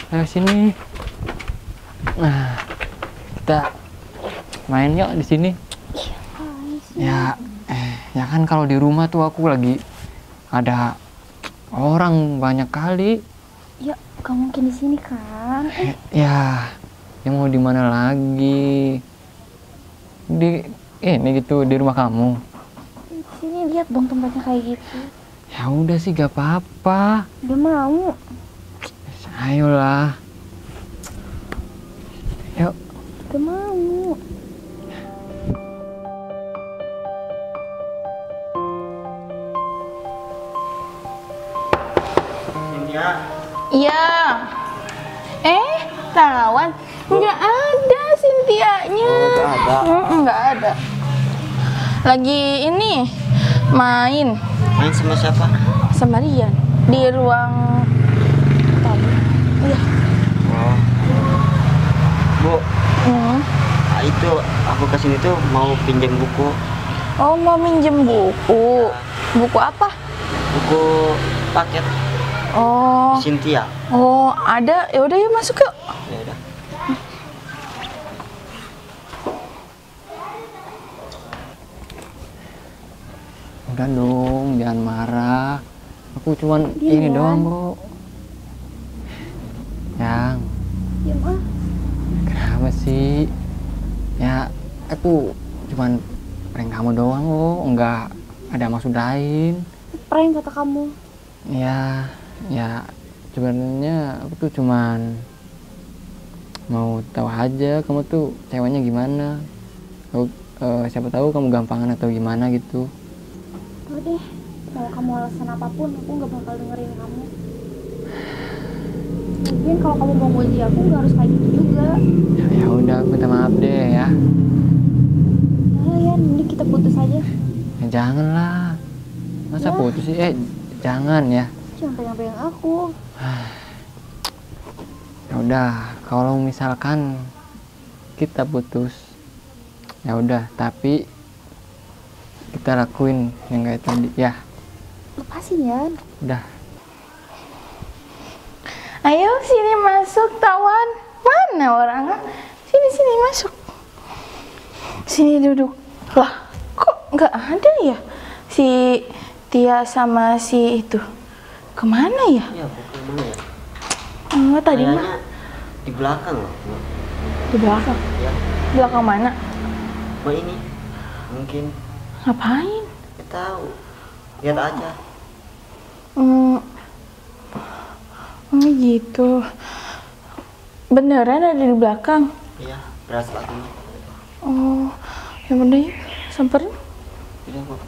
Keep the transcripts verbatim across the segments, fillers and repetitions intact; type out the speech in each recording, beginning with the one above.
Ayo sini. Nah, kita main yuk di sini. Ya, eh, ya kan kalau di rumah tuh aku lagi ada orang banyak kali. Ya, gak mungkin di sini kan? Eh, ya, yang mau di mana lagi? Di ini gitu di rumah kamu. Di sini lihat dong tempatnya kayak gitu. Ya udah sih, gak apa-apa. Gak mau. Ayolah. Yuk. Gak mau. Cynthia. Iya. Eh, Tawan. Nggak ada Cynthia-nya. Oh, nggak ada. Mm, nggak ada. Lagi ini main Main sama siapa? sama Rian di ruang tamu. Iya. Oh. Bu, Hmm. ah, itu aku kesini tuh mau pinjam buku. Oh, mau minjem buku. Buku apa? Buku paket Oh. Cynthia. Oh, ada. Ya udah yuk masuk yuk. Ya udah. Udah dong, jangan marah. Aku cuman Iya, ini Yan. doang, Bu. Yang, Ya mah. kenapa sih? Ya, aku cuman prank kamu doang, Bu. Enggak ada maksud lain. Prank kata kamu. Ya, ya sebenarnya aku tuh cuman mau tahu aja kamu tuh ceweknya gimana. Aku, eh, siapa tahu kamu gampangan atau gimana gitu. Tuh deh, mau kamu alasan apapun, aku gak bakal dengerin kamu. Mungkin kalau kamu mau muji aku gak harus kayak gitu juga. Ya, ya udah, aku minta maaf deh ya. Nah, ya, mending kita putus aja. Ya janganlah. Masa Ya. putus sih? Eh, jangan ya. Jangan pegang-pegang aku. Ya udah, kalau misalkan kita putus, ya udah, tapi kita lakuin yang kayak tadi ya. Lepasin ya. Udah. Ayo sini masuk Tawan. Mana orangnya? Sini sini masuk. Sini duduk. Lah, kok nggak ada ya si Tia sama si itu? Kemana ya? Ya, buku mana ya? Enggak tadi mah Kayaknya di belakang loh. Bu. di belakang. Ya, Belakang mana? mau ini. Mungkin Ngapain? kita tahu. Lihat aja. Hmm, oh gitu. Beneran ada di belakang? Iya, berasa lagunya. Oh, ya udah yuk, samperin. Tidak, Bu.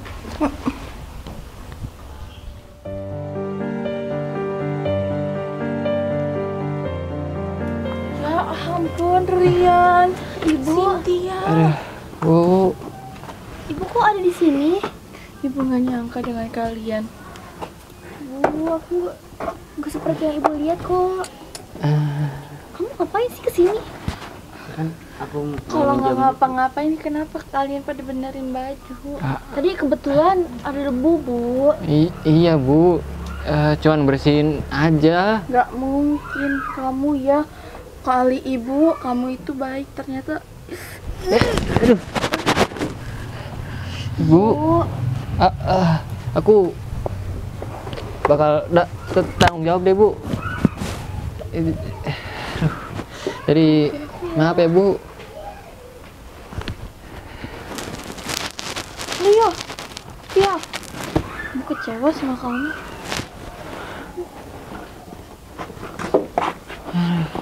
Ya ampun, Rian. Ibu. Cynthia. Aduh, Bu. Ibu kok ada di sini? Ibu nggak nyangka dengan kalian. Bu, aku gak, gak seperti yang ibu lihat kok. Eh, Kamu ngapain sih kesini? Kan aku mau Kalau nggak minjam ngapa-ngapain, kenapa kalian pada benerin baju? ah, Tadi kebetulan ada debu, Bu. i- iya, Bu. Eh, cuman bersihin aja. Nggak mungkin kamu ya. Kali ibu, kamu itu baik ternyata. Bu, Bu, ah, ah, aku bakal da- tet- tanggung jawab deh, Bu. Ini- aduh. Jadi maaf ya, Bu. Leo, Tia, Bu kecewa sama kamu.